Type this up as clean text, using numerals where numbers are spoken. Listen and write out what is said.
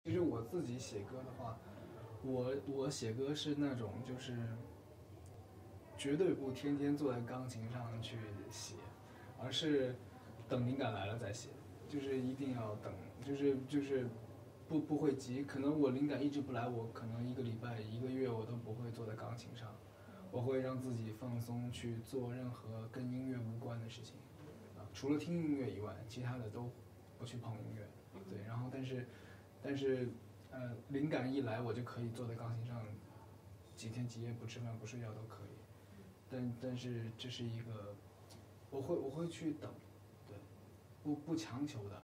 其实我自己写歌的话，我写歌是那种就是绝对不天天坐在钢琴上去写，而是等灵感来了再写，就是一定要等，就是不会急，可能我灵感一直不来，我可能一个礼拜、一个月我都不会坐在钢琴上，我会让自己放松去做任何跟音乐无关的事情，除了听音乐以外，其他的都不去碰音乐，对，然后但是灵感一来，我就可以坐在钢琴上几天几夜不吃饭不睡觉都可以。但是这是一个，我会去等，对，不强求的。